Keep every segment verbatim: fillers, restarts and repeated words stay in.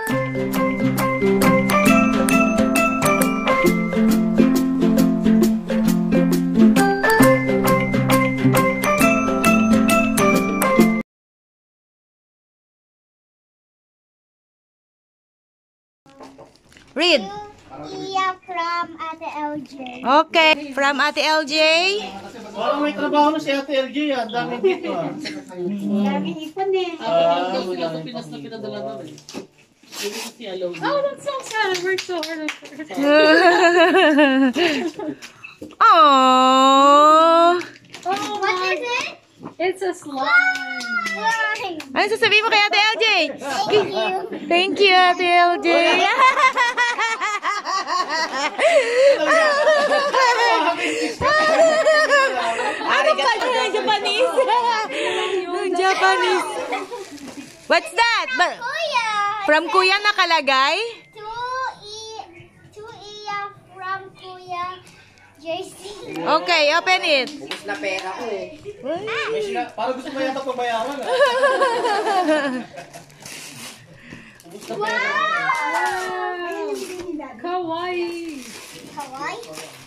Read. Iya from Ate L J. Okay, from Ate L J. Parang may trabaho na si Ate L J, ah. Dami dito, ah. Daming ipon eh. Ah, wala sa Pinas na pinadala namin. Oh, that's so sad. I worked so hard on it. Aww. Oh, What my. is it? It's a slime. Slime. Ano sasabihin mo kay Ate L J? Thank you. Thank you, Ate L J. Ano pa yun? Japanese. Japanese. What's that? Ba- Kuya. From Kuya nakalagay? Two E two Iya from Kuya J C. Okay, open it. Bukos na pera ko eh. May sila, parang gusto mo yata pabayaran, ah. Wow. Kawaii. Hawaii.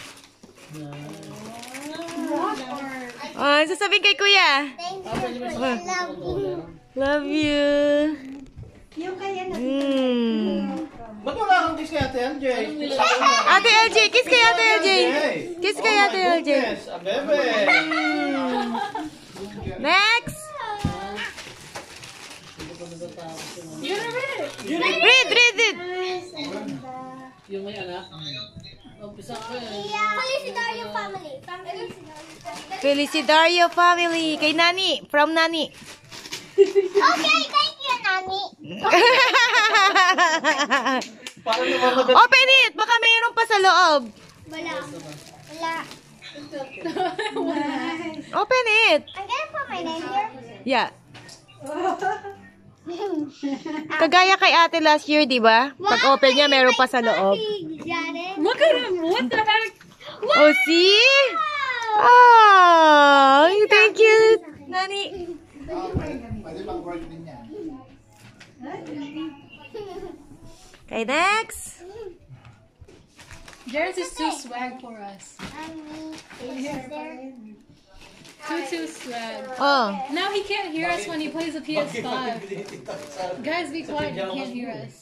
Oh, sasabihin kay Kuya. Thank you. Kuya. Love you. Love you. Yung kaya na. Mm. Ba't wala kang kiss kay Ate L J? Ate L J, kiss kay Ate L J. Kiss kay Ate L J. Yes, a bebe. Next. You're gonna read it. Read, read it. Yung may anak. Umpisa ko yan. Felicidario family. Felicidario family. Kay Nani. From Nani. Okay, thank you, Nani. Parang namamadali. Open it. Baka mayroon pa sa loob. Wala. Wala. Open it. I'm gonna put my name here. Yeah. Kagaya kay ate last year, di ba? Pag open niya, meron pa sa loob. Look at him. What the heck? Oh, see? Oh, thank you, Nani. Okay, next. Jared is too swag for us. Too, too swag. Oh. Now he can't hear us when he plays the P S five. Guys, be quiet. He can't hear us.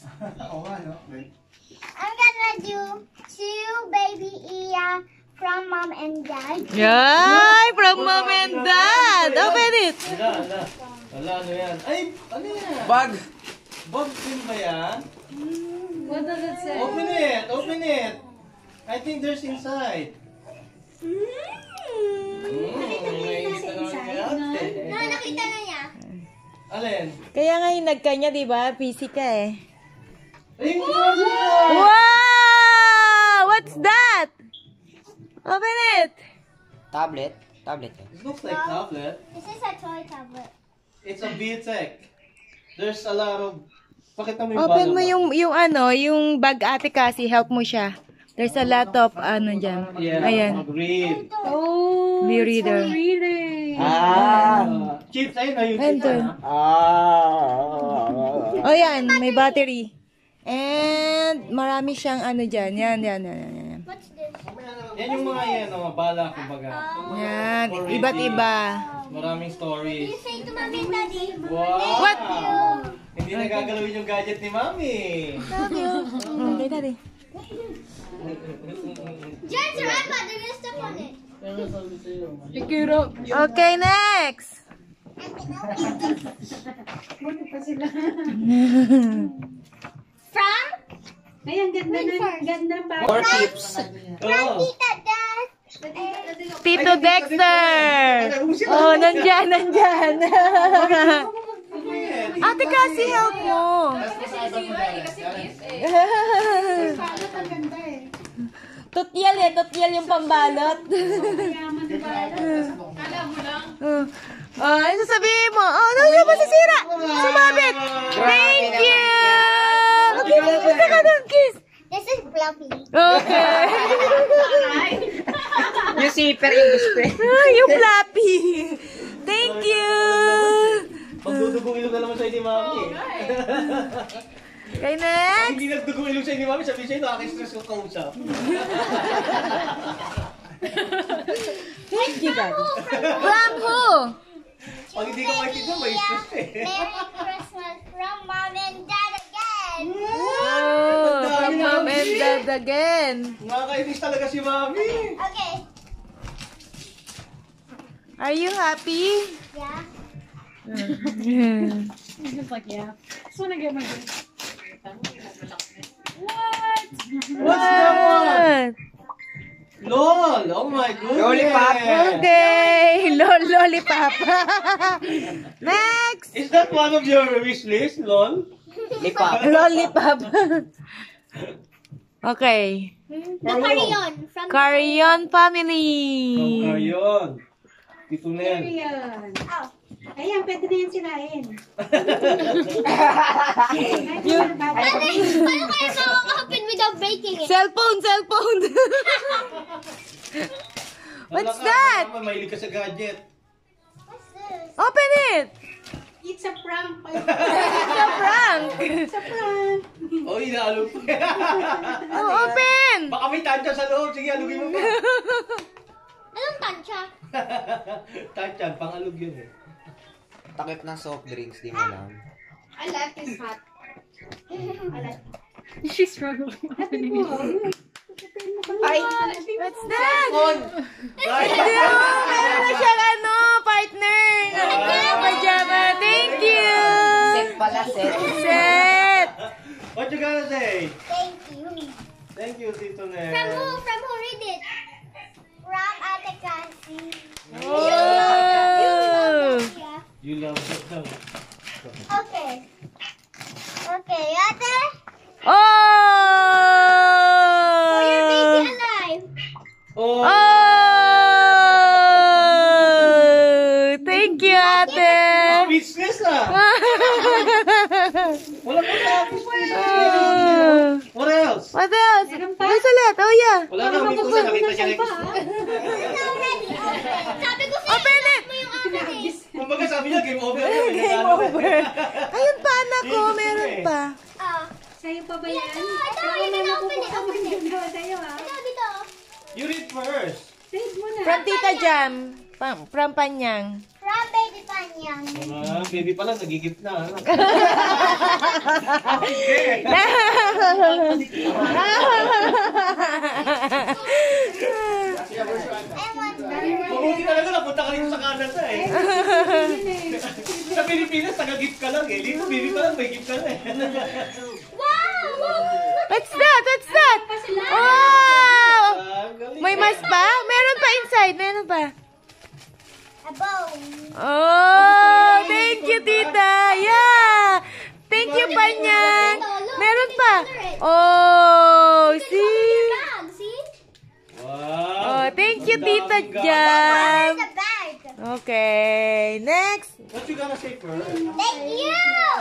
I'm gonna do two baby Iya from mom and dad. Yay! From mom and dad. Open it. Wala, wala. Wala, ano yan? Ay, ano yan? Bag! Bag din ba yan? What does it say? Open it! Open it! I think there's inside. No, nakita na niya. Alin? Kaya nga yung nagkanya, di ba? Busy ka eh. Ay, Wow! What's that? Open it. Tablet? Tablet yan. It looks like tablet. This is a toy tablet. It's a B-Tech. There's a lot of... Pakita mo yung Open bala mo yung, yung ano, yung bag ate kasi, help mo siya. There's a lot of, ano dyan. Yeah, Ayan. mag-read. Oh, The it's reader. for reading. Ah! Uh, chips, ayun na yung chips. Enter. ah. Ah! O yan, may battery. And marami siyang ano dyan. Yan, yan, yan, yan. yan. What's this? Yan yung mga yan, mga bala, kumbaga. Yan, For iba't reading. iba. Maraming stories. You say to mommy and daddy. Wow! What? Hindi na gagalawin yung gadget ni Mami. Mm, kay daddy. Jared's your iPad. They're gonna step on it. Pick it up. Okay, next. From? Ay, ang ganda na, ganda pa. More tips. From Oh. Tita Dad. Tito Dexter. Oh, nandyan, nandyan. Ate kasi help mo. Tutyal eh, tutyal yung pambalot. Oh, ano sasabihin mo? Oh, ano yung masisira? Sumabit. Thank you. Okay, gusto ka ng kiss. This is Fluffy. Okay. Yung zipper yung gusto eh. Ah, yung flappy. Thank you. Magdudugong ilog na naman sa'yo ni Mami. Kay next. Hindi nagdugong ilong sa'yo ni Mami, sabi sa'yo, nakaka-stress kong kausap. Thank you, Daddy. From who? Pag hindi ka makikita, may stress eh. Merry Christmas from Mom and Dad again. Oh, from Mom and Dad again. Nakakainis talaga si Mami. Okay. Are you happy? Yeah. He's like, yeah. Just wanna get my gift. What? What's that one? LOL! Oh my goodness! Lollipop. Okay, lol lollipop. Next. Is that one of your wish list, LOL? Lipop. Lollipop. Okay. The Carrion from Carrion family. From Carrion. Tito Nel. Ayan. Oh. Ayan, pwede na yan sinain. Yung Paano paano kayo makaka-open without breaking it? cellphone, cellphone. What's that? Mama, mahilig ka sa gadget. What's this? Open it. It's a prank. It's a prank. It's a prank. Oh, inaalog. Oh, open. Baka may tansya sa loob. Sige, alugin mo pa. Anong tansya? Tansyan, pang-alog yun eh. Takip ng soft drinks, di mo lang. I like this hat. She struggled. Ay! What's that? Ay! Meron na siyang ano, partner. Pajama. Thank you. Set pala, set. Set. What you gonna say? Thank you. Thank you, Tito Nel. From who? From who? Read it. From Ate Cassie. Oh. Yeah. You love it daw. Okay. Okay, Ate. Oh. For your baby alive. Oh! Oh. Thank you, ate. Business ah! Wala pa tapos. Oh. What else? What else? There's a lot. Oh, yeah. Wala na, ulit ko na. Nakita siya na yung It's already open. Sabi ko sa'yo, Open it. mo yung akin eh. Kumbaga sabi niya, game over. na, may Game nanalo. over. Ayun pa, anak ko. Meron pa. Ah. Sa'yo pa ba Ito, yan? ito, you can open it, open it. Ito, sa'yo ah. Ito, dito. You read first. Save mo na. From Tita Jam. Pa- From Panyang. From Baby Panyang. Ah, baby pa lang, nagigip na. Ano? I want that. Mabuti talaga, napunta ka rin sa Canada eh. Sa Pilipinas, taga-gift ka lang eh. Dito, baby pa lang, may gift ka na eh. Wow! What's that? What's that? Wow! Ah, galing. May mas pa? Meron pa inside. Meron pa. A bow. Oh, thank you, Tita. Yeah. Thank you, Panyang. Meron pa. Oh, see? Bag, see? Wow. Oh, thank you, Tita Daming Jam. The bag. Okay, next. What you gonna say first? Thank you!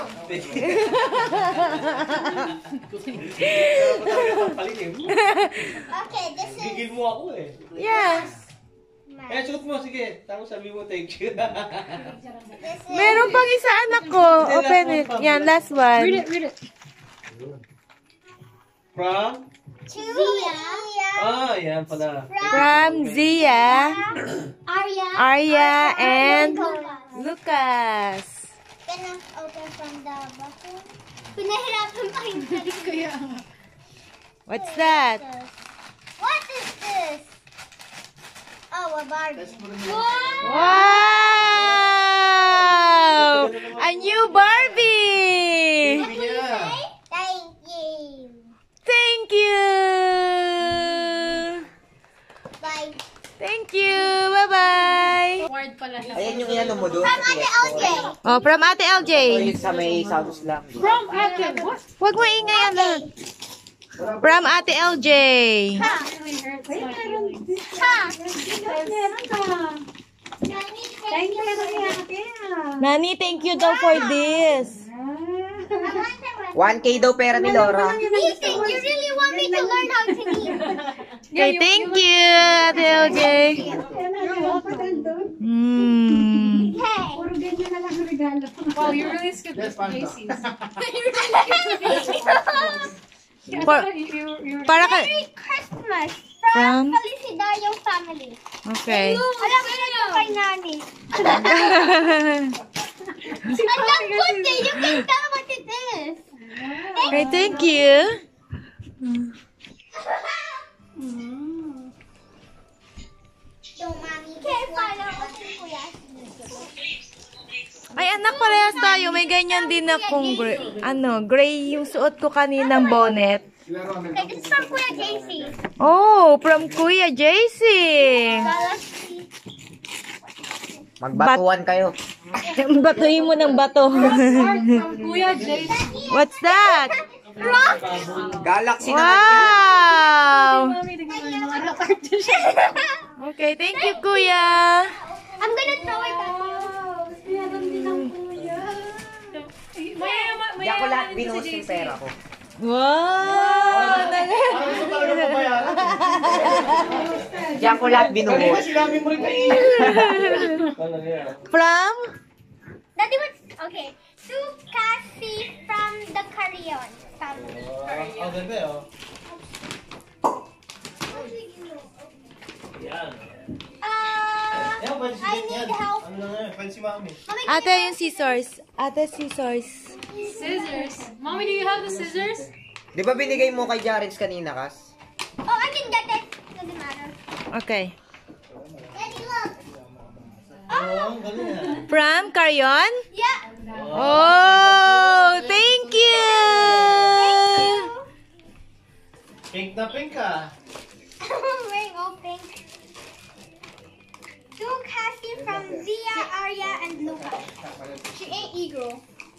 Okay, this is... Gigil mo ako eh. Yeah. Eh, suot mo, sige. Tapos sabi mo, thank you. This is... Meron pang isa, anak ko. Open it. Yan, last one. Read it, read it. From? Zia. Ah, yan pala. From Zia, Arya. Arya, and Lucas. Lucas. Can I open from the bottom? Pinahirapan pa yung Kaya, What's that? What is this? Oh, a Barbie. Wow! Wow! A new Barbie! Sabi niya. Thank you. Thank you! Bye. Thank you! Bye-bye! word pala siya. Ayan yung inano mo doon. From Ate L J. Oh, from Ate L J. O yun sa may sounds lang. From Ate, what? Huwag mo ingay yan lahat. From Ate L J. Ha? Really hurts Ay, my meron. feelings. Ha? Meron ka. Thank you, ate. Nani, thank you daw for this. one K daw pera ni Laura. Ethan, you really want me to learn how to knit? Okay, thank you, Ate L J. Hmm. Hey. Puro ganyan na lang ang regalo. Wow, you really skipped this Macy's. For, para ka... Merry Christmas From? from Felicidario family. Okay. Alam mo na ito kay Nani. Alam ko, you can tell what it is. Okay, thank you. So, Mami, kaya follow ko si Kuya. Ay, anak, parehas tayo. May ganyan din akong gray. Ano, gray yung suot ko kaninang bonnet. Okay, this is from Kuya J C. Oh, from Kuya J C. Galaxy. Magbatuan kayo. Batuhin mo ng bato. Kuya Jay. What's that? Galaxy naman. Wow! Mami, tingnan mo yung mga cartoon. Okay, thank you, Kuya. I'm gonna throw it at you. Meron din ang kuya. Diyan ko lahat binuhos yung pera ko. Wow! Parang gusto talaga pabayaran. Diyan ko lahat Kanina binuhos. sinabi mo rin kay From? Daddy, what's... Okay. To Cassie from the Carrion family. Ang ganda eh, oh. Yan. Uh, Yan, pwede si I Jet yan. need help. Ano lang yan, pwede si Mami. Mami, Ate, yung scissors. Ate, scissors. Scissors. Mommy, do you have the scissors? Di ba binigay mo kay Jarens kanina, Kas? Oh, I can get it. Doesn't matter. Okay. Daddy, look. Oo, ang galing ah. From Carrion? Yeah. Oh, thank you! Pink na pink ah. I'm wearing all pink. To Cassie from Zia, Arya, and Luca. She ain't Eagle.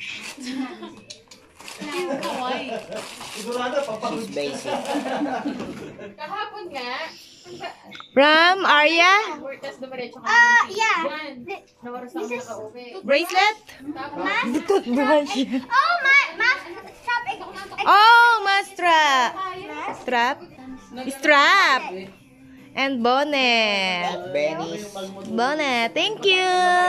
Kawaii. Sigurado, papagod. She's basic. Kahapon nga, From Arya? workas dumiretso ka. Uh, yeah. Th- Nawaras This ako is nakauwi. Bracelet? mask. Toothbrush. Oh, my mask. Stop. Oh, mas strap. Strap? Strap. And bonnet. Benny's. Bonnet. Thank you.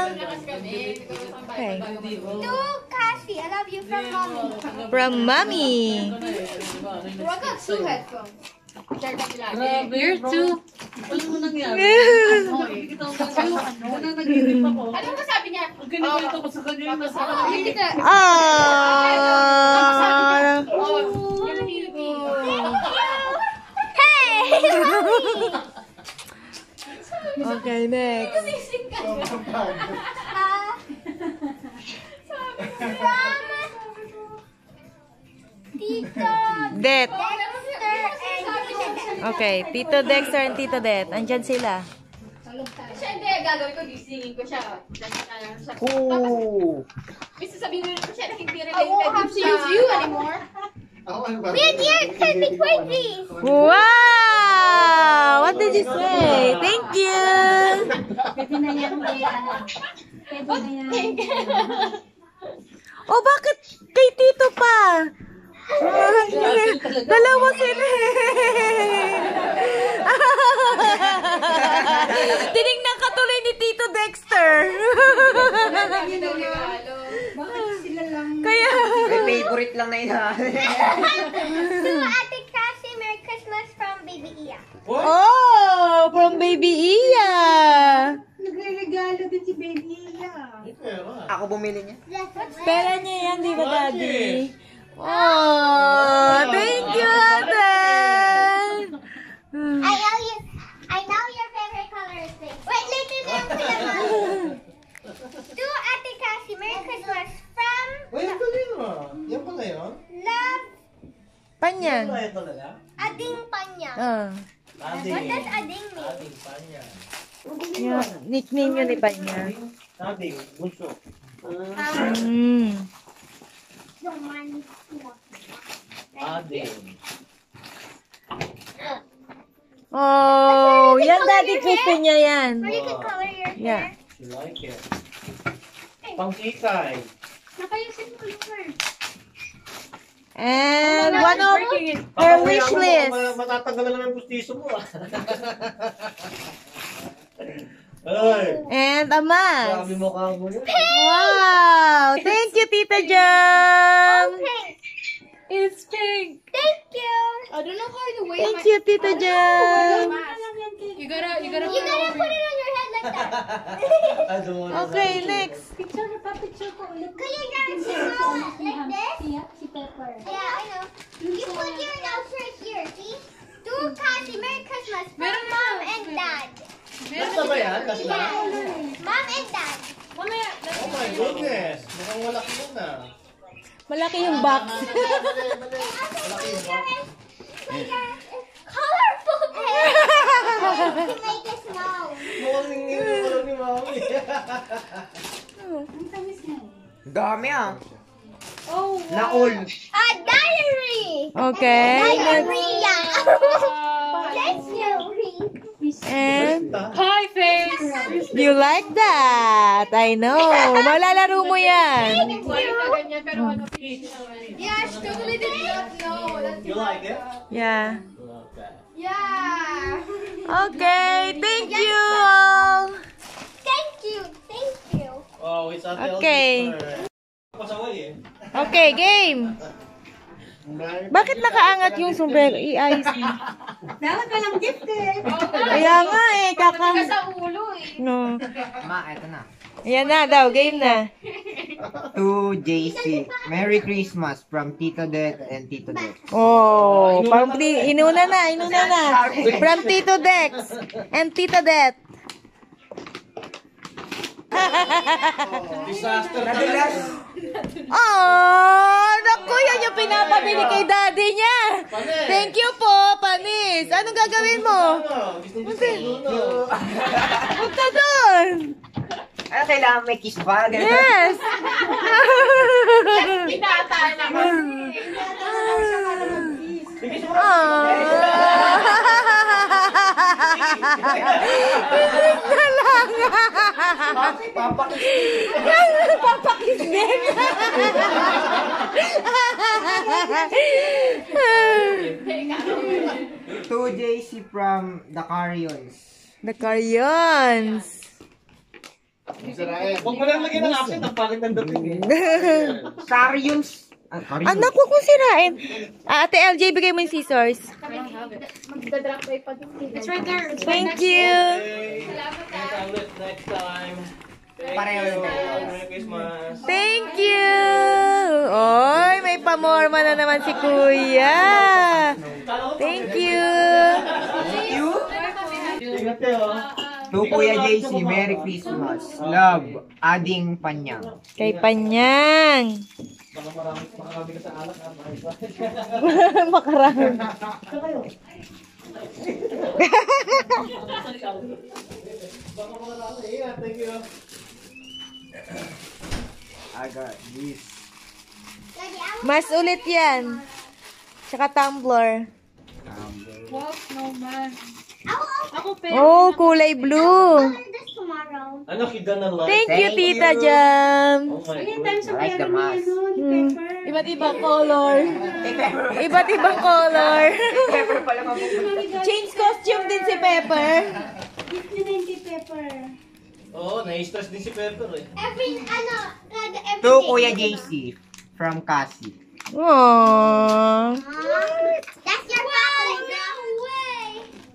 Okay. To Cassie, I love you from mommy. From Mommy. You're too. Ano ba sabi niya? Ganito ko sa kanya. Ah. Hey! Okay, next. Uh, from Tito Det. Dexter and Tita Dex. Okay, Tito Dexter and Tito Det. Andyan sila. Siya hindi, gagawin ko, gisingin ko siya. Tapos, Ooh. Misa sabihin ko siya na hindi related. I won't have to use you anymore. Wait, here, it says between these. Wow! What did you say? Thank you. Pwede na yan. Pwede na yan. Oh, bakit kay Tito pa? Dalawa sila. Tinignan ka tuloy ni Tito Dexter. Bakit sila lang? Kaya... May favorite lang na ina. To Ate Cassie, Merry Christmas from Baby Iya. Oh, from Baby Iya. Nagre-regalo din si Baby Ila. Ako bumili niya. Pera niya yan, di ba, Daddy? Oh, thank you, Ate. I know you. I know your favorite color is pink. Wait, later na yung kuya Mami. To Ate Cassie, Merry Christmas from Uy, ang galing ah. Yan pala yun? Love Panyan. Ano yan talaga? Ading Panya. Ah. Ading. What does Ading mean? Ading panya. Yung nickname yun ni Panyan. Ading, bunso. Mm. Yung man. Ading. Oh, yan, Daddy. Gusto niya yan. Or you can color your hair. Yeah. You like it. Pangkikay. Nakayusin mo yung hair. And one of her wish list. Matatanggal na lang yung pustiso mo ah. Ay! And a mask. Grabe mo ka mo yun. Wow! Thank you, Tita Jam! Pink. It's pink. Thank you. I don't know how to wait. Thank you, Tita Jam. You gotta, you gotta. You gotta put it on your head like that. I don't want Okay, next. Picture pa, picture ko ulit. Kuya, guys, you go like this. Siya, si Pepper. Yeah, I know. You put your nose right here, see? To Cassie, Merry Christmas from Meron na. Mom and Dad. Last na ba yan? Last na? Yeah. Mom and Dad. Mamaya, Oh my goodness. Mukhang malaki yun ah. Malaki yung box. Malaki yung box. Colorful pen to make it snow. Mukhang ningin yung ulo ni Mami. Ang tamis mo. Dami ah. Oh, Naul. A diary. Okay. Diarrhea. Diary. And pie face. you like that? I know. Malalaro mo yan. Yeah, she totally did not know. That's You like it? Yeah. Okay. yeah. Okay. Thank you all. Thank you. Thank you. Oh, it's Ate Okay. Elsie. Pasaway eh. Okay, game. Bakit nakaangat yung sombrero? I-ayos mo. Dapat walang gift eh. Kaya nga eh, kaka... Sa ulo eh. No. Ma, eto na. Ayan na daw, game na. To J C. Merry Christmas from Tito Det and Tito Dex. Oh, parang ti- inuna na, inuna na. From Tito Dex and Tita Det. Disaster talaga. Oh, naku, yan yung pinapabili kay daddy niya. Thank you po, Panis. Anong gagawin mo? Ano? Gusto gusto mo. Punta doon. Ano, kailangan may kiss ba? Ganun. Yes. Pinata naman. Sige, sige. Inis na lang. Papakis. Papakis din. To J C from the Carions. The Carions. Huwag mo lang lagyan ng accent. Ang pangit ng dating eh. Carions. Ah, Carions. Anak, huwag kong sirain. Ah, Ate L J, bigay mo yung scissors. It's right there. It's right Thank next you. Okay. Next ulit next time. Thank Pareho you. yung dalawa. Merry Christmas. Thank you. Oy, may pamorma na naman si Kuya. Thank you. Ingat kayo. To Kuya J C, Merry Christmas. Love, Ading Panyang. Kay Panyang. Baka marami, marami ka sa alak. Makarami. Baka marami. Ingat. Thank you. I got this. Daddy, I want Mas ulit yan. Tsaka tumbler. Wow, snowman. I will Ako pe. Oh, kulay blue. open this tomorrow. Ano, kita na lang. Thank you, Thank Tita you. Jam. Oh my Ayan tayo sa God. I like the pera ni mask. ano, ni Hmm. Pepper. Iba't ibang color. Iba't ibang color. Pepper pala mapupunta. Change costume din si Pepper. Gift niya na yung kay Pepper. Oo, nai-stress din si Pepper eh. Every, ano, God, every To day. Kuya J C from Cassie. Aww. Mom, that's your wow, no way.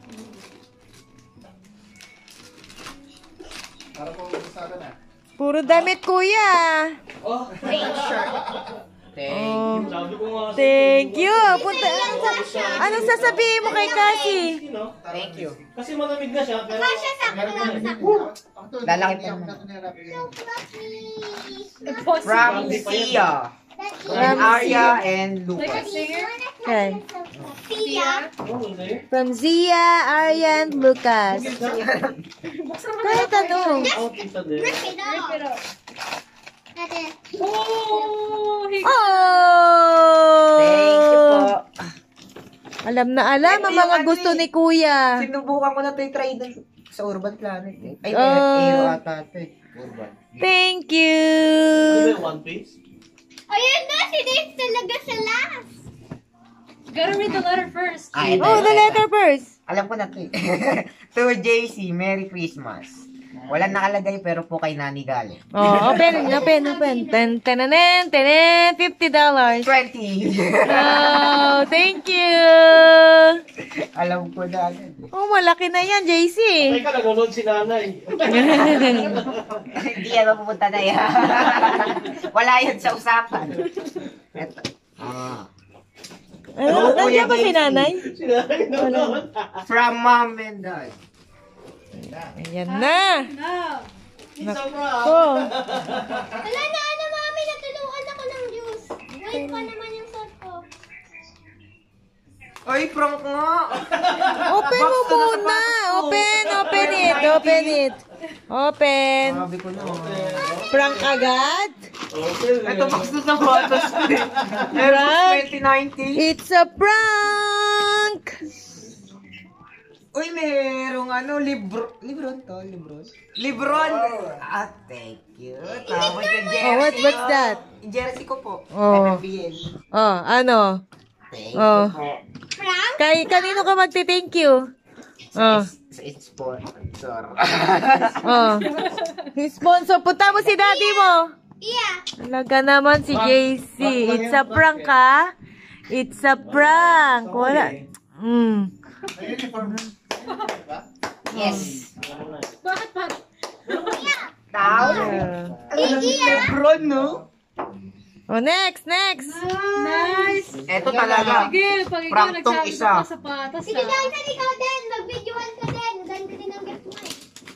Puro damit, Kuya. Oh, Thank Oh. sabi ko nga. Thank you. Punta. Anong sasabihin mo kay Cassie? You know, Thank you. kasi malamig na siya. Pero Kasha sa akin lang sa Lalaki pa naman. So fluffy. From Sia. That's And Arya and Like a Lucas. singer. Okay. Sia. oh, there. From Zia, Aryan, Lucas. Kahit ano. Oh, kita there. Rip it off. That's it. Oh, he Oh! Thank you po. Alam na alam ang mga gusto ni Kuya. Sinubukan ko na ito i-try dun sa Urban Planet. Eh. Ay, Ah. uh, Aero ata ito eh. Urban. Thank you. Ano ba, One Piece? Ayun na, si Dave talaga sa last. gotta read the letter first. Ah, ito, Oh, ito, the ito. letter first. Alam ko na ito eh. To J C, Merry Christmas. Walang nakalagay pero po kay Nani galing. Oh, open, open, open. Ten, tenen, tenen, fifty dollars. twenty. Oh, Wow, thank you. Alam ko na agad. Oh, malaki na yan, J C. Ay ka, nanonood si nanay. Hindi yan mapupunta na yan. Wala yan sa usapan. Ito. Ah. Ano, nandiyan ba si nanay? Si nanay nanonood. From mom and dad. Ayan na. No. Nako. Wala na, ano, mami, natuluan ako ng juice. Wait pa naman yung sauce ko. Ay, prank nga. Open mo muna. Open, open it, open it. Open. Sabi ko na. Prank agad? Ito box na sa photos. Airbus twenty nineteen. It's a prank! Uy, merong ano, libro. Libron to, libron. Libron! Ah, thank you. Tapos yung jersey. Oh, what, what's that? Yung jersey ko po. Oh. N B L. Oh, ano? Thank Oh. you po. Frank? Kay, kanino ka magti-thank you? Oh. Sa sponsor. Oh. Sponsor, punta mo si daddy mo. Yeah. Talaga naman si J C. It's a prank, ha? It's a prank. Wala. Mm. Yes. Bakit pa? Tao. Lebron, no? Oh, next, next. Nice. Eto talaga. Sige, pag ikaw Prank tong nagsabi isa. ka sa patas Sige, na. Johnson, ikaw din. Mag-videoan ka din. Ganda din ang gift mo eh.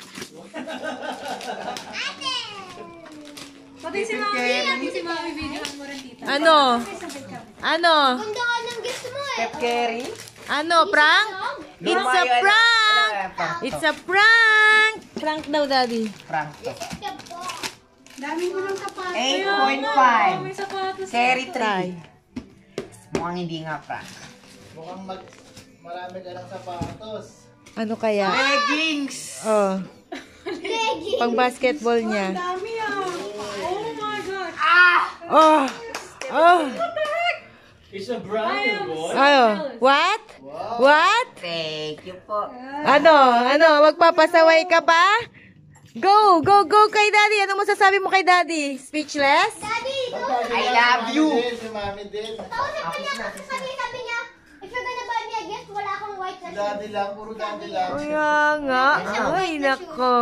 Ate! Pati si Mami, pati si Mami, videohan mo rin tita. Ano? Ano? Ganda ka ng gift mo eh. Step Carry. Ano, prank? It's a prank! It's a prank! Prank daw, daddy. Prank to. Gift po. Dami mo ng sapatos. eight point five. May sapatos. Carry Try. three. Mukhang hindi nga prank. Mukhang mag, marami ka ng sapatos. Ano kaya? Leggings! Oh, Leggy. pang basketball niya. Dami ah. Oh my God. Oh! Oh! It's a brand new boy. Ano? What? What? Thank you po. Ano? Ano? Magpapasaway ka pa? Go! Go! Go kay daddy! Ano masasabi mo kay daddy? Speechless? Daddy, I love you. Si Mami din. kausap ka niya kasi sabi, sabi niya, if you're gonna buy me a gift, wala akong white na shoe. Daddy lang, puro daddy lang. Kaya nga. Ay, nako.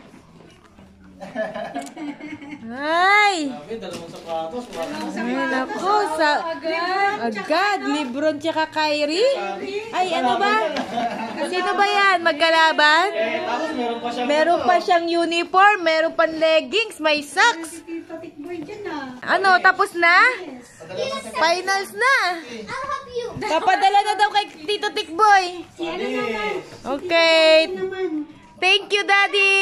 Ay! Sabi, dalawang sapatos. Wala. Ay, nako. Sa... Agad. Libron tsaka Kyrie? Ay, ano ba? Sino ba yan? Magkalaban? Eh, tapos meron pa siyang Meron ano, pa siyang uniform, meron pang leggings, may socks. Tito Tikboy dyan ah. Ano, tapos na? Finals na. I'll help you. Papadala na daw kay Tito Tikboy. Okay. Thank you, Daddy.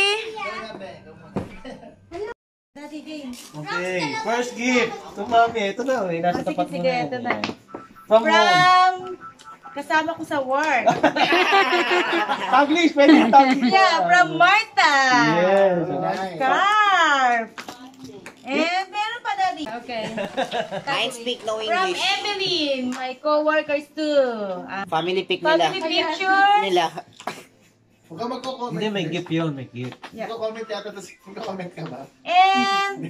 Daddy James. Okay, first gift. Ito, mami. Ito na. Eh. Nasa Ah, sige, tapat mo sige, na. ito na. From home. From kasama ko sa work. Taglish, pwede taglish. Yeah, from Martha. Yes. Scarf. And meron pa, Daddy. Okay. I speak no From English. Evelyn, my co-workers too. Ah, Family pic nila. family picture. Nila. Huwag ka magko-comment. Hindi, may gift yun. May gift. Magko-comment yata, tapos magko-comment ka ba? And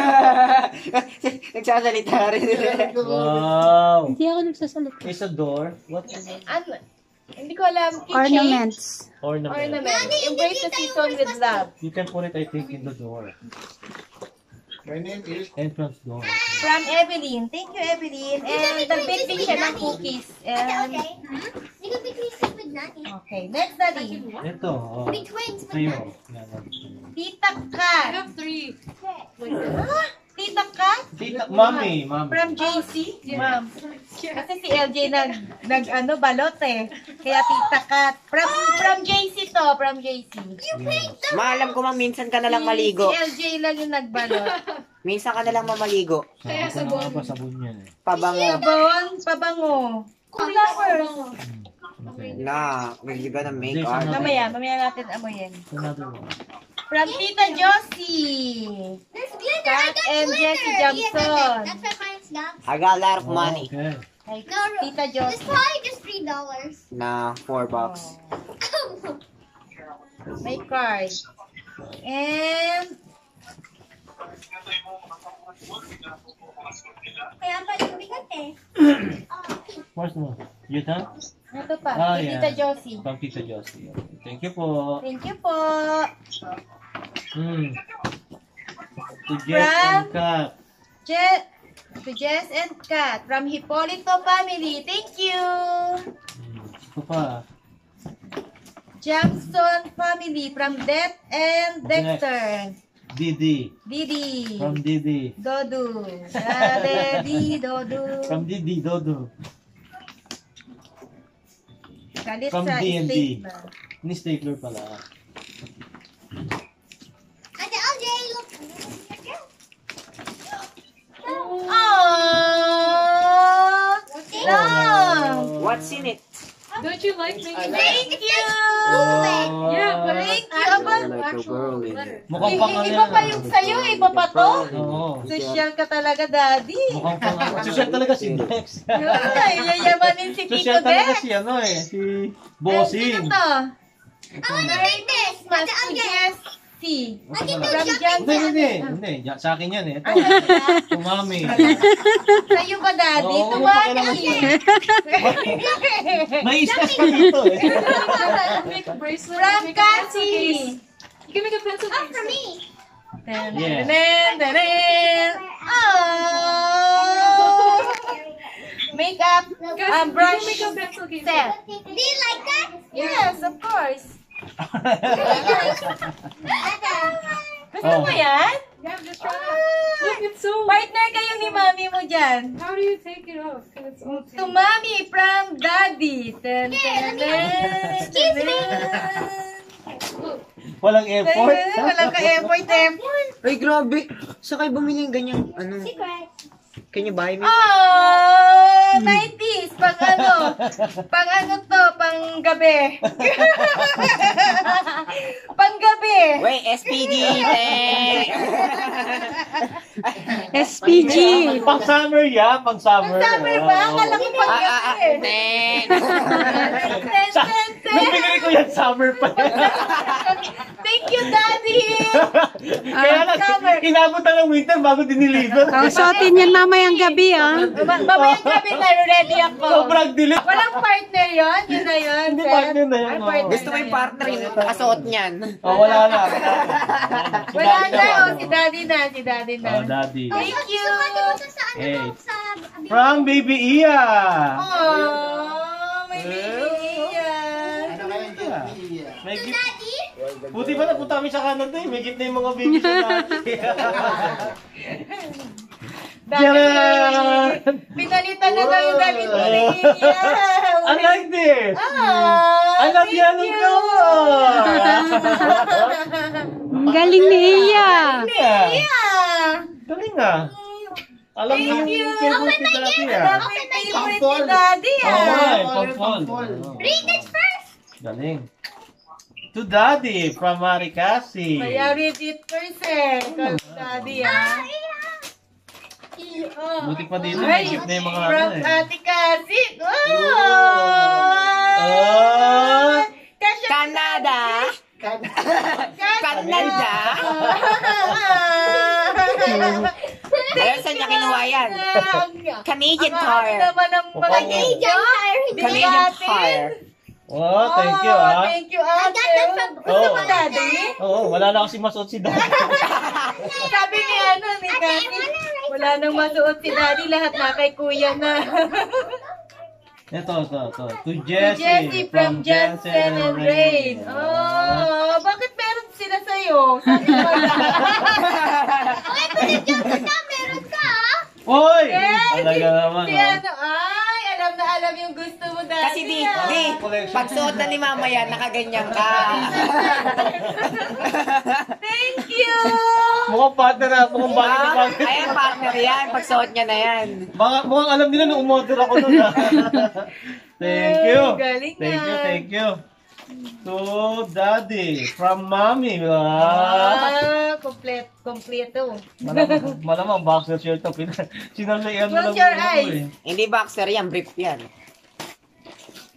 Nagsasalita rin. Wow. Hindi ako nagsasalita. It's a door. What is it? ano? Hindi ko alam. Keychain? Ornaments. Ornament. Ornament. Embrace the season with love. You can put it, I think, in the door. My name is... Entrance door. From Evelyn. Thank you, Evelyn. And nagbitbit siya ng cookies. Okay, And, okay. You can be twins with Nani. okay, next, Daddy. Ito. Oh. Be twins with Sa'yo. Nani. Yan, yan. Tita I Kat. have three. Ah, Tita Kat? Tita, mami, mami. From J C? Ma'am. Kasi si L J nag, nag ano, balot eh. Kaya Tita Kat. From, from J C to, from J C. Maalam ko mang minsan ka na lang maligo. Si L J lang yung nagbalot. Minsan ka na lang mamaliggo. Kaya Sabon sabon. na nga pa sabon yan eh. Pabango. Sabon, pabango. Flowers. Okay. Na, will you gonna make Hindi, art? sana- Mamaya, mamaya natin amoyin. Another one. From Tita Josie. There's glitter. Kat I got and glitter. Jessie Yes, Johnson. That's what mine's got. I got a lot of money. Okay. Kay No, Tita It's Josie. probably just three dollars. Na, four bucks. May card. And Kaya pala mabigat eh. Where's mo? You done? Ito pa, Ah, kay yeah. Tita Josie. From Tita Josie. Okay. Thank you po. Thank you po. Hmm. To Jess and Kat. Je to Jess and Kat from Hipolito family. Thank you. Hmm. Ito pa. Jamson family from Det and Dexter. Didi. Didi. From Didi. Dodu. Ah, Didi, Dodu. From Didi Dodo. Galit From sa D and D. stapler. Ni stapler pala. Ate L J, look. Aww. Long. What's in it? Don't you like making Thank you. Oh. Yeah, but Thank it's you. Aba, actual, actual letter. Mukhang pang ano iba pa yan. yung sa'yo, iba pa to. Oo. Social ka talaga, Daddy. Mukhang pang ano. Social talaga si Dex. Ay, yayamanin si Tito Social talaga Dex. si ano eh. Si Ay, sino Bossing. to? I wanna make this. Mas Ate L to J. Jessie. Ate From L J. Johnson. Hindi, hindi. Hindi. Ja- Sa akin yan eh. Ito. Tumami. Sa'yo ba, Daddy? Oo, Tumami. May istas pa dito eh. Make a bracelet. From make a pencil Cassie. case. You can make a pencil Oh, case. for me. Yeah. Tanan, tanan. Oh. Makeup Guys, um, you brush can make a pencil case. set. Do you like that? Yes, of course. Gusto Oh. mo yan? Yeah, I'm just trying to. Look, it's so. Partner kayo ni mami mo dyan. How do you take it off? 'Cause it's all To mommy from daddy. Tan, tan, tan, Excuse me. Walang effort. tan. Walang ka-effort, effort. Ay, grabe. Saan kayo bumili ng ganyan? Ano? Secret. Can you buy me? Oh, nineties. Pang ano? Pang ano to? Pang gabi. Pang gabi. Wait, S P G. S P G. Pang summer ya, pang summer. Summer ba? Akala ko pang Ah, ah, ah. gabi. Ten. Ten, Sa- ten, ten. Nung binili ko yan, summer pa yan. Thank you, Daddy. Kaya lang, summer. inabot na ng winter bago diniliver. Suotin yan mamayang gabi, ah. Ma- Mamayang gabi tayo, ready ako. Sobrang dilim. Walang partner yon, yun na yun. Hindi Seth. partner na yun, Ay, no. partner Gusto mo na yung yun. partner yung nakasuot niyan. Oh, wala na. Wala na. Si Wala Daddy na, daw, oh, ano. si Daddy na, si Daddy na. Oh, Daddy. Thank you. Hey. Sa From Baby Iya. Oh, may baby yan. Ano kayo, Jeffy? May gift. Daddy? Buti pa napunta kami sa Canada eh. May gift na yung mga baby sa Daddy. Daddy, pinalitan na daw yung damit ko ni Iya. I like this. Ah, I love thank yellow you. color. Ang galing ni Iya. Yeah. Iya. Galing ah. Alam niyo Thank you. yung favorite ni Daddy ah. Alam mo yung favorite ni Daddy Oo, ah. eh, pang-fall. Read it first. Galing. To Daddy from Maricasi. Kaya read it first eh. Kay Daddy ah. Oh. Buti pa dito, may gift na yung mga ano From eh. Ate Cassie. Oh! Oh! Kasya Canada. Canada. Ayun, saan niya kinuha yan? Canadian Ang Tire. naman ang mga Mukhang- Canadian Tire. Canadian Tire. Oh, thank you ah. Thank you, Ate. Gusto Oh. mo, Daddy? Oo, wala na kasi masuot si Daddy. Sabi ni ano, ni Cassie, wala nang masuot si Daddy, lahat na kay Kuya na. Ito, ito, ito. To To Jessie, Jessie from Jensen and Rain. Oh, bakit meron sila sa'yo? Sabi mo lang. Okay, pwede dyan na meron ka. Hoy! Eh, Talaga naman, si oh. ano, ay, alam na alam yung gusto mo, Daddy. Kasi di, ah. di, pagsuot na ni mama yan, nakaganyan ka. Thank you! Mukhang partner na, mukhang bagay na Ah, bagay. ayan, partner yan. Pagsuot niya na yan. Baka, mukhang alam nila nung umorder ako nun ah. Thank you. Ay, galing Thank you, ah. thank you. To Daddy, from Mommy. Ah. Ah, kompleto, kompleto. Malamang, malamang boxer shirt to. Pina- Sinalayan mo Close lang your yung ano eyes. eh. Hindi boxer yan, brief yan.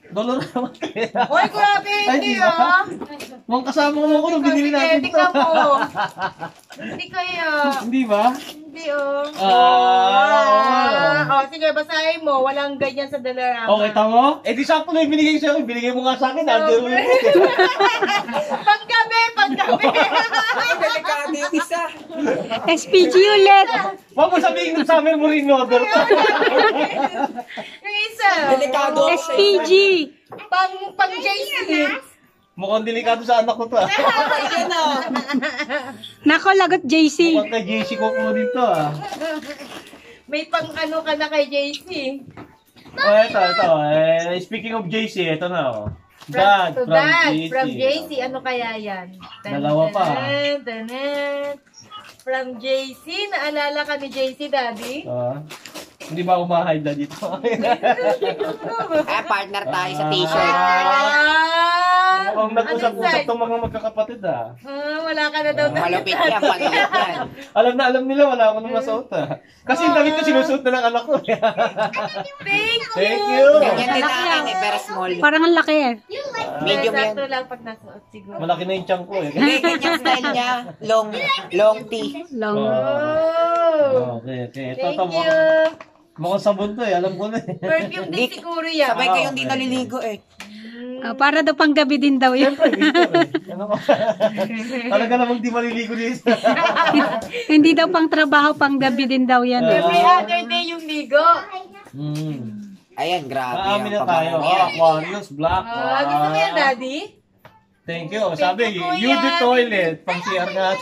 Dollar naman kaya. Hoy, grabe, Ay, hindi di ba? ah. Mukhang kasama mo ko nung binili natin Hindi to. ka mo. Hindi kaya. Hindi ba? Hindi oh. Ah. Oh, sige, basahin mo. Walang ganyan sa Dollarama. Okay, tama? Eh di sakto na yung binigay sa'yo. Binigay mo nga sa akin. Under mo. Panggabi, panggabi. Delikado yung isa. S P G ulit. Huwag mo sabihin ng summer mo rin order to. Yung isa. Delikado. S P G. Pang, pang J C. Mukhang delikado sa anak ko to. ah. Ayan o. Nako, lagot J C. Mukhang kay J C ko mo dito ah. May pang ano ka na kay J C. Oh, ito, ito. Eh, speaking of J C, ito na oh. Dad, to from dad, J C. from J C. Ano kaya yan? Dalawa pa. Tanan, tanan. From J C. Naalala ka ni J C, Daddy? Ah. Hindi ba umahide na dito? Eh, partner tayo sa t-shirt. Ah! Mukhang nag-usap-usap Anong itong mga magkakapatid ah. Ah, wala ka na daw. Malupit yan, malupit yan. Alam na alam nila, wala ako nang masuot ah. Kasi yung damit ko sinusuot na ng anak ko. Thank you. Thank you. Ganyan din namin eh, pero small. Parang ang laki eh. Medium yan. Sakto lang pag nasuot siguro. Malaki na yung tiyan ko eh. Hindi, ganyan style niya. Long, long tee. Long. Oh. Okay, okay. Ito, Thank ito, you. mukhang, mukhang sabon to eh. Alam ko na eh. Perfume din siguro yan. Sabay kayong di naliligo eh. Ah, para daw pang gabi din daw yun. Ano ko? Talaga namang di maliligo dito. Hindi daw pang trabaho, pang gabi din daw yan. eh. Every other day yung ligo. Hmm. Ayan, grabe. Aamin na ang tayo. pabango Oh, niya. Aquarius, black. Ah, gusto mo yan, Daddy? Thank you. Sabi, you, Kuya. you the toilet. Pang C R nga.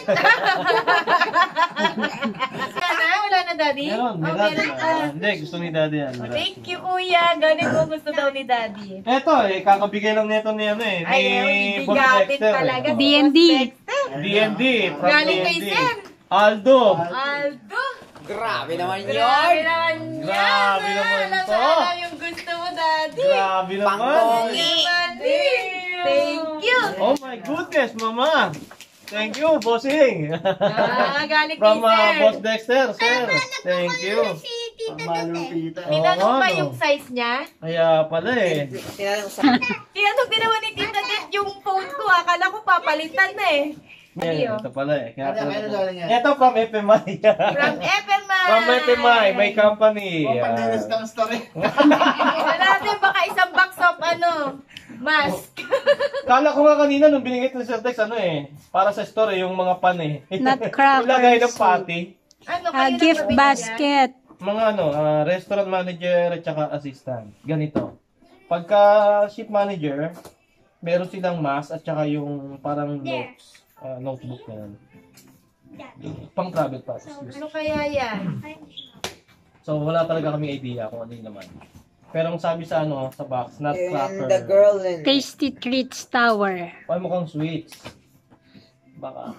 Wala na? Wala na, Daddy? Meron, Oh, meron. meron ka. Ah, Hindi, gusto ni daddy yan. Oh, thank you, Kuya. Galing mo gusto daw ni Daddy. Eto eh, kakabigay lang nito ni ano eh. Ni Ay, Boss bigatin Dexter. talaga. eh. D and D. D and D. From Galing D kay and D. Sen. Aldo. Aldo. Grabe naman Grabe yun. naman yan. Grabe ah. naman Alam to. na alam yung gusto mo, Daddy. Grabe naman. Pangpongi. Daddy. Thank you. Oh my goodness, mama. Thank you, bossing. Ah, galing kay From uh, Sir. Boss Dexter, sir. Thank you. Si Tita Dete. Tinanong Oo, ba ano? yung size niya? Kaya pala eh. Tinanong sa... Tinanong din naman ni Tita Det yung phone ko. Akala ko papalitan na eh. Ano Yan, yun? ito pala eh. Kaya Ano, pala. ano galing yan? Ito from F M I. From F M I. From F M I, may company. Oh, pag Ah, nainis ng story. Wala natin baka isang box of ano, mask. Kala ko nga kanina nung binigay ito ni Sir Dex, ano eh, para sa store yung mga pan eh. Nutcrackers. Ilagay ng patty. Ano Ah, kayo gift nagpabigyan? basket. Mga ano, ah, restaurant manager at saka assistant. Ganito. Pagka ship manager, meron silang mask at saka yung parang notes, ah, notebook na yan. Pang travel pass. Ano kaya yan? So wala talaga kami idea kung ano yung laman. Pero ang sabi sa ano, sa box, not cracker. And the girl in... Tasty Treats Tower. Ay, mukhang sweets. Baka.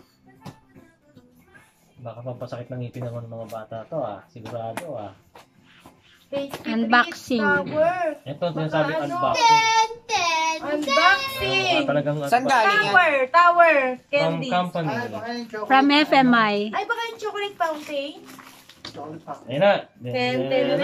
Baka pampasakit ng ngipin naman ng mga bata to ah. Sigurado ah. Tasty Unboxing. Treats Tower. Ito, sinasabi Baka ano? unboxing. Ten, ten, Unboxing. Ah, talagang Saan galing yan? Tower. Tower. From Candy. company. Ay, baka yung chocolate. From F M I. Ay, baka yung chocolate fountain? Chocolate pack. Ayun na. Ten, ten, ten,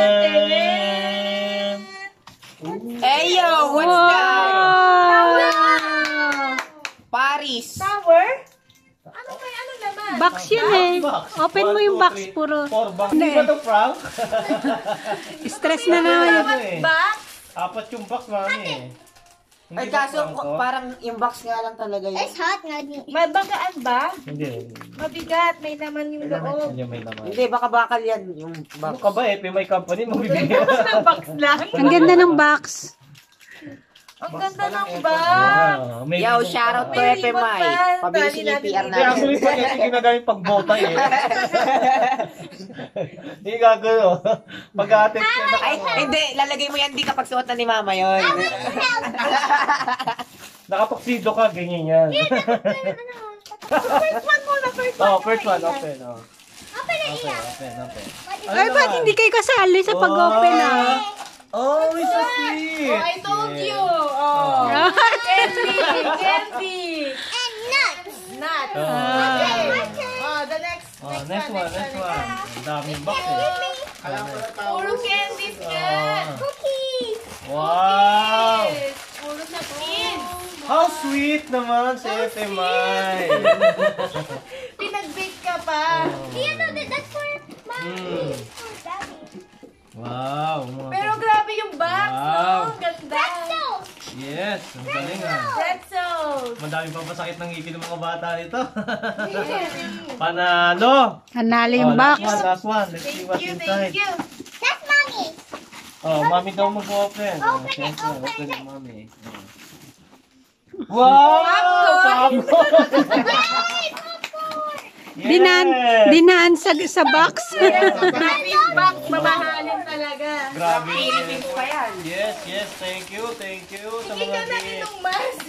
ten. Hey yo, what's that? Wow! Paris. Tower? Ano may ano naman? Box yun eh. Box. Open mo One, yung two, box three, puro. Four box. Hindi ba ito Frank? Stress na naman yun. Ano eh. Box? Apat yung box, mami eh. Hindi Ay, ba kaso Frank to? parang yung box nga lang talaga yun. It's hot nga din. Mabagaan ba? Hindi. Mabigat. May naman yung loob. Hindi may laman. Hindi, baka bakal yan yung Ano box. ka ba eh? May company, magbibigay. Ang box lang. Ang ganda ng box. Ang ganda ng box. Ah, may Yo, shoutout to May F M I. ribbon pa. Pabili Dali si natin P R dito. Hindi, natin. actually pa ito ginagamit pag botay eh. Hindi gagawin. Pag-aatid ka na. Ay, hindi. Lalagay mo yan di kapag suot na ni mama yun. Nakatoksido ka, ganyan yan. First one muna. First one. Oh, first one, open. Oh. Open it, Open, yeah. open, open. Ay, ba't hindi kayo kasali sa pag-open ah? Oh, it's so sweet. Oh, I told you. Oh. Candy. Candy. And nuts. Nuts. Oh. Okay. Oh, the next. Oh, next one, next one. Ang daming box eh. Alam ko na tao. Puro candies Oh. yan. Cookies. Wow! sweet naman si Ate Mai. Pinag-bake ka pa. You know that that's for mommy. Mm. For daddy. Wow. Mga Pero grabe yung box, Wow. no? Ganda. Pretzels. Yes, ang galing ah. Pretzels. Madami pa pasakit ng ngipin ng mga bata nito. Panalo! Hanali Oh, yung last box. one, last one. Let's see Thank what's you, inside. thank you. That's mommy. Oh, mami daw mag-open. Oh, Open it, siyempre, open open it. it, mami. Wow! Popcorn. Yay, popcorn. Yes! Dinaan, dinaan sa, sa box. Grabe yung box. Mamahalin talaga. Grabe. Yes, yes. Thank you, thank you sa Hindi mga ka na gifts. inong mask.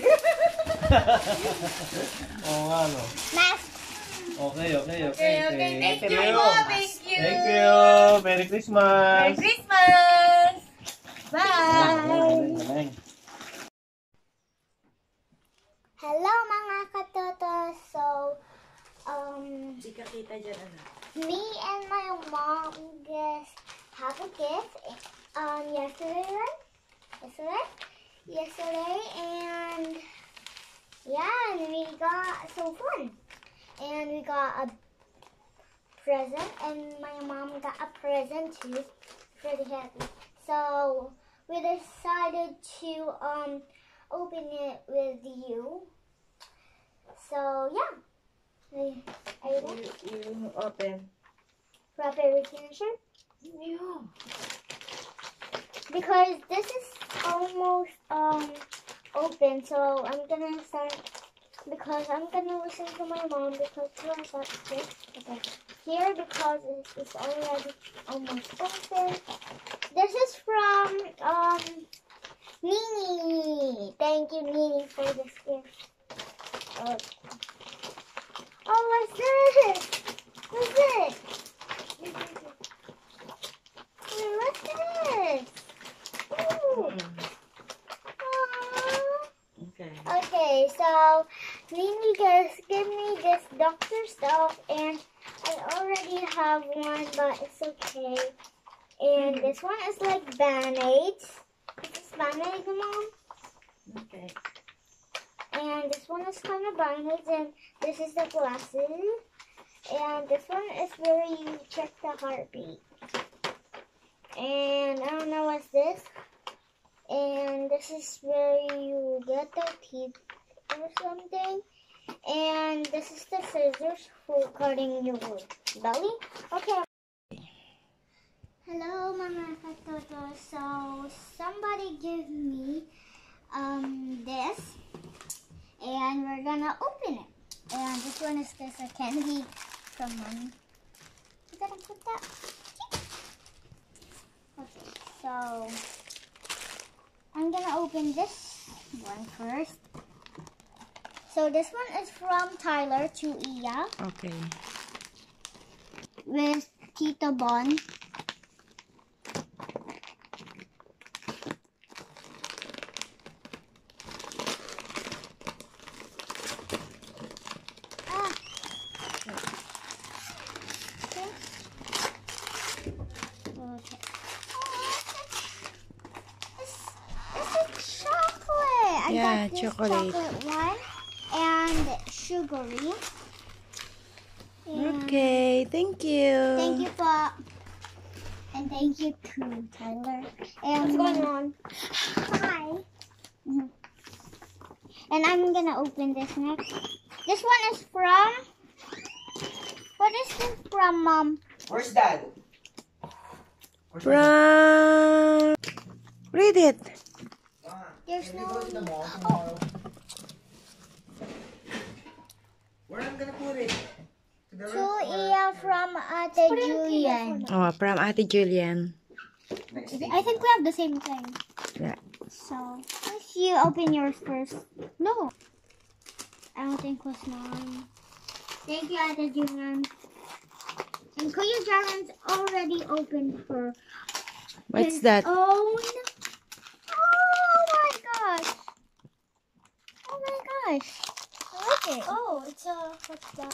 Oo nga, no. Mask. Okay, okay, okay. Okay, okay. Thank you you. po. Thank you. Thank you. Merry Christmas. Merry Christmas. Galing, Bye. galing, galing. Hello mga katoto. So, um, Hindi ka kita dyan, anak. me and my mom just have a gift um yesterday, right? Yesterday? Yesterday, and yeah, and we got so fun. And we got a present, and my mom got a present too. Pretty happy. So we decided to um open it with you. So yeah. Are you ready? You open. Raspberry finisher? Yeah. Because this is almost um open, so I'm gonna start because I'm gonna listen to my mom because she wants that this okay. Here because it's, it's already almost open. This is from um Nini. Thank you, Nini, for this gift. Okay. Oh, what's this? What's this? Wait, what's this? Ooh. Aww. Okay. Okay, so Nini just give me this doctor stuff, and I already have one, but it's okay. And this one is like Band-Aids. Is this Band-Aids, Mom? Okay. And this one is kind of Band-Aids, and this is the glasses. And this one is where you check the heartbeat. And I don't know what's this. And this is where you get the teeth or something. And this is the scissors for cutting your belly. Okay. Hello, Mama Katoto. So somebody give me um this, and we're gonna open it. And this one is just a candy from Mommy. You gotta put that. Okay, so I'm gonna open this one first. So this one is from Tyler to Iya Okay. with Tito Bon. Ah. Okay. Okay. This, this is chocolate. I Yeah, got this chocolate. chocolate one and sugary. And Okay, thank you. Thank you, Pop. And thank you to Tyler. And what's going on? Hi. Mhm. And I'm gonna open this next. This one is from. What is this from, Mom? Where's Dad? Where's From... Read it. There's no. Tomorrow. Where am I gonna put it? To the To roof or Iya from Ate Julian. Oh, from Ate Julian. next week? I think we have the same thing. Yeah. So, if you open yours first. No. I don't think was mine. Thank you, Ate Julian. And Kuya Jaren's already opened her What's his that? own. Oh my gosh. Oh my gosh. I like it. Oh, it's a, what's that?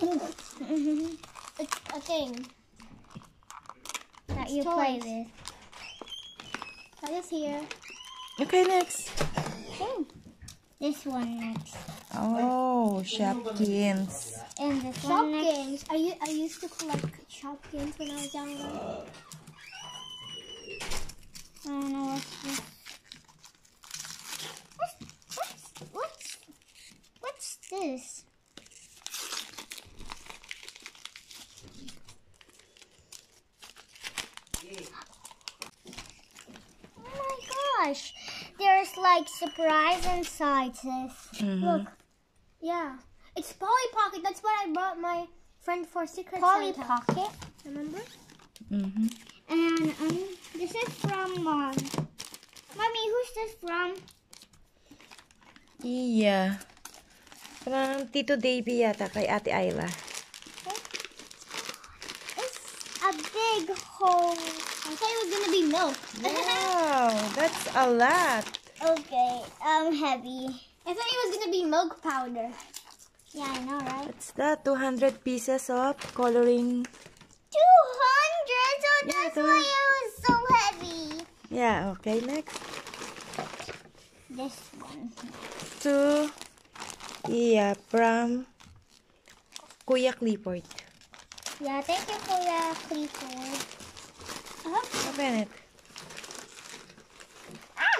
It's a thing that you play with. That is here. Okay, next. Okay. This one next. Oh, Shopkins. And this one next. I, u- I used to collect Shopkins when I was younger. I don't know what's this. What's, what's, what's, what's this? Oh my gosh. There's like surprise inside this. Mhm. Look. Yeah. It's Polly Pocket. That's what I brought my friend for Secret Polly Santa. Pocket. Remember? Mhm. And um, this is from mom. Mommy, who's this from? Iya. From Tito Davey yata kay Ate Ayla. It's a big hole. I thought it was gonna be milk. Wow, that's a lot. Okay, um, heavy. I thought it was gonna be milk powder. Yeah, I know, right? What's that? two hundred pieces of coloring. two hundred, so Yeah, that's two- why it was so heavy. Yeah, okay, next. This one. Two. Yeah, from Kuya Clifford. Yeah, thank you, Kuya Clifford. Open it. Ah!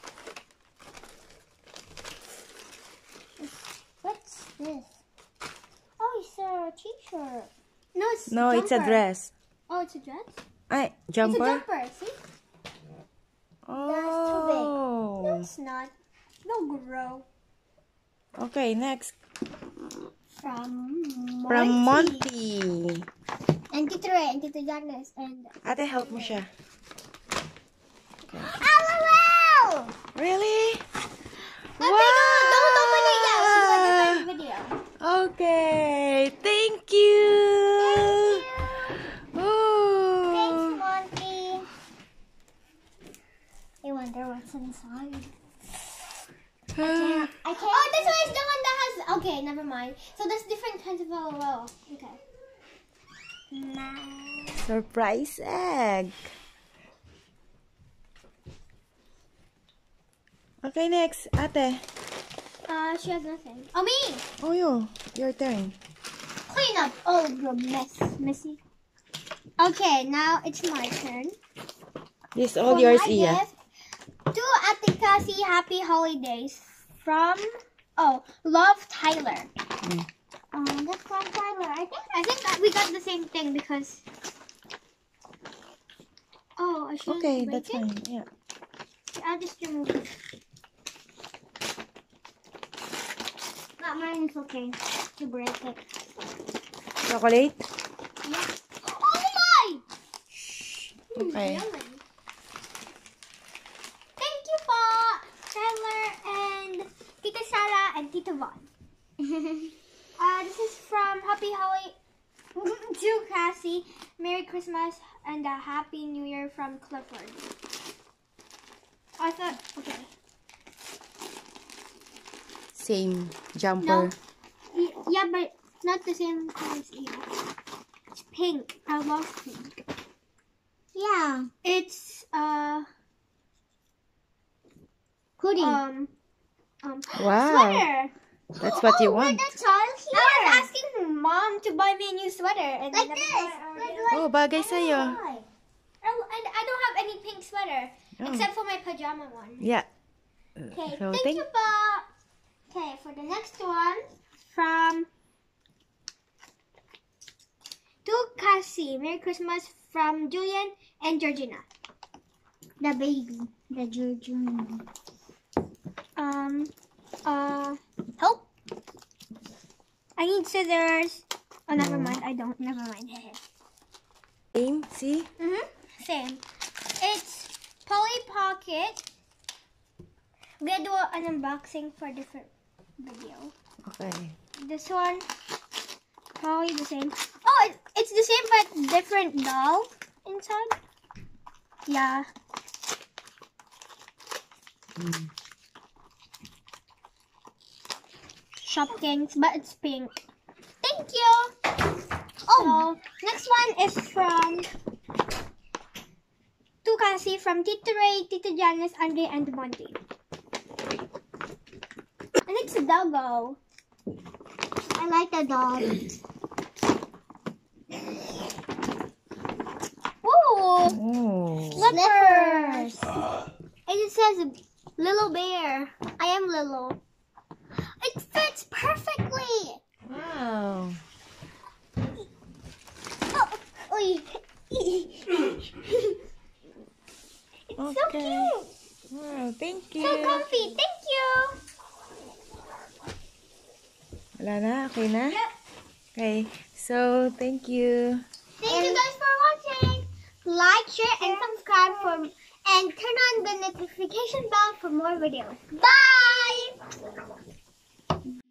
What's this? Oh, it's a t-shirt. No, it's No, it's a jumper. dress. Oh, it's a dress? Ay, It's a jumper? jumper, see? too big. Oh. No, it's not. They'll grow. Okay, next. From From Monty. And Tito Ray, and Tito Janice, and... Ate, help mo siya. LOL! Really? Ate, don't, don't open it yet. We'll do a different video. Okay, thank you. Ooh. Thanks, Monty. I wonder what's inside. Huh. I can't. Oh, this one is the one that has... Okay, never mind. So there's different kinds of L O L. Okay. Surprise egg. Okay, next. Ate. Uh, she has nothing. Oh, me! Oh, yo. Your turn. Clean up all of your mess, Missy. Okay, now it's my turn. This all For yours, my Iya. gift, to Ate Cassie, happy holidays from, oh, Love Tyler. Mm. Um, that's from Tyler. I think. I think that we got the same thing because, oh, I should Okay, break that's it? fine. Yeah. I'll just remove it. Not mine is okay to break it. Chocolate? Oh my! Okay. Yummy. Thank you po, Tyler and Tita Sarah and Tita Vaughn. uh, this is from Happy Holiday to Cassie. Merry Christmas and a Happy New Year from Clifford. I thought, okay. Same jumper. Y- Yeah, but not the same color as you. It's pink. I love pink. Yeah. It's, uh, Hoodie. um, um, Wow. sweater. That's what you want. That's all here. I was asking mom to buy me a new sweater, and Like never this. bought it already. Like, Oh, bagay sa'yo. I, I, I don't have any pink sweater Oh. except for my pajama one. Yeah. Okay, So, thank thank- you, Pa. Okay, for the next one from to Cassie. Merry Christmas from Julian and Georgina. the baby. The Juju. Um, uh, help. I need scissors. Oh, never mind. I don't. Never mind. Same, see? Mm-hmm. Same. It's Polly Pocket. We're gonna do an unboxing for a different video. Okay. This one, probably the same. Oh, it, it's the same but different doll inside. Yeah. Mm. Shopkins, but it's pink. Thank you. Oh, so, next one is from to Cassie from Tito Ray, Tito Janice, Andre, and Monty. And it's a doggo. I like the dog. Ooh, Oh. slippers. And it says little bear. I am little. It fits perfectly. Wow. Oh, oy. It's so Okay. cute. Wow, thank you. So comfy. Thank you. Wala na, okay na? Yep. Okay, so thank you. Thank you guys for watching. Like, share, and subscribe for and turn on the notification bell for more videos. Bye!